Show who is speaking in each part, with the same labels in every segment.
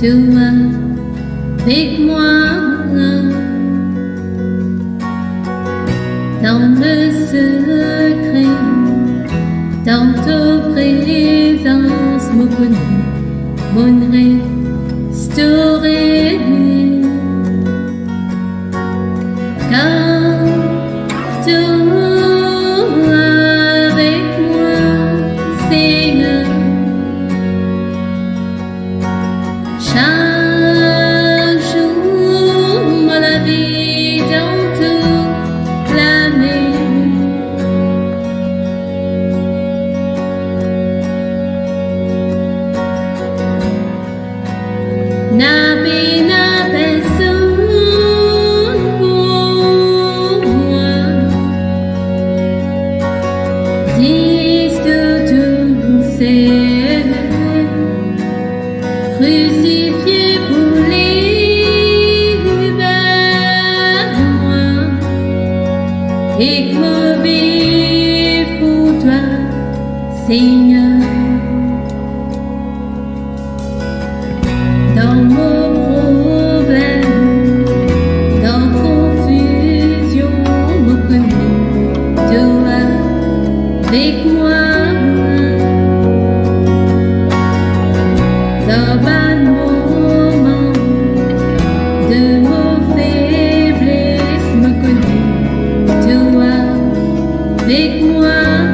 Speaker 1: toi avec moi dans le secret, dans ta présence, mon restauré. Quand tu es avec moi, Seigneur, chaque jour, la vie dans toute l'année. N'a personne pour moi, juste tout c'est crucifié pour libérer moi et crever pour toi, Seigneur. Dans mon problème, dans confusion, me connais, toi avec moi. Dans un moment de mon faiblesse, me connais, toi avec moi.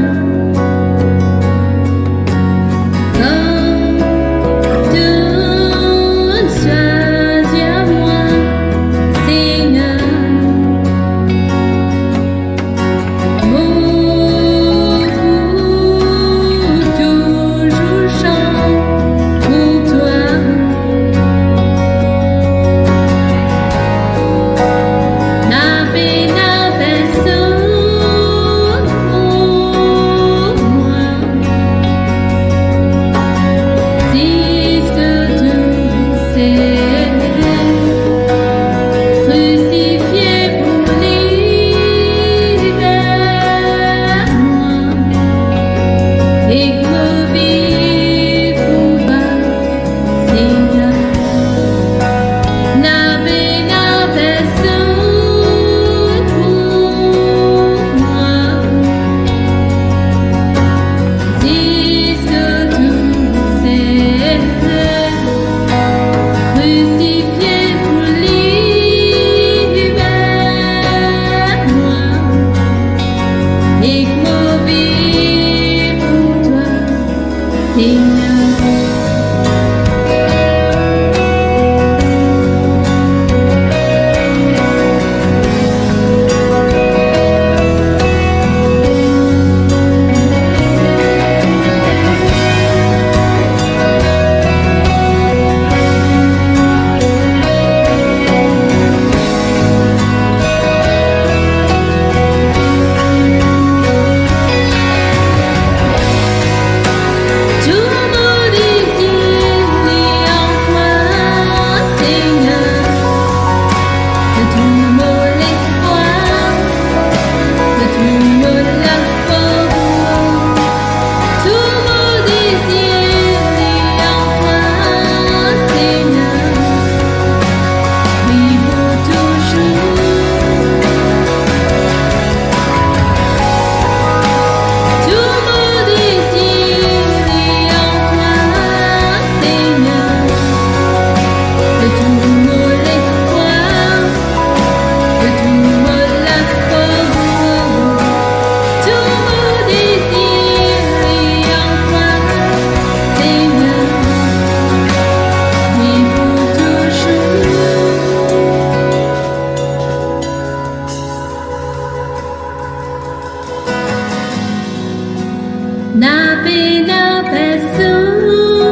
Speaker 1: N'a personne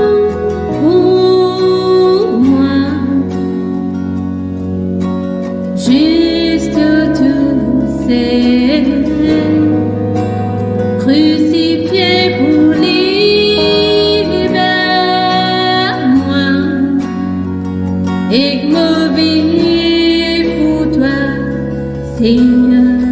Speaker 1: pour moi, juste tout c'est crucifié pour libérer moi et me vivre pour toi, Seigneur.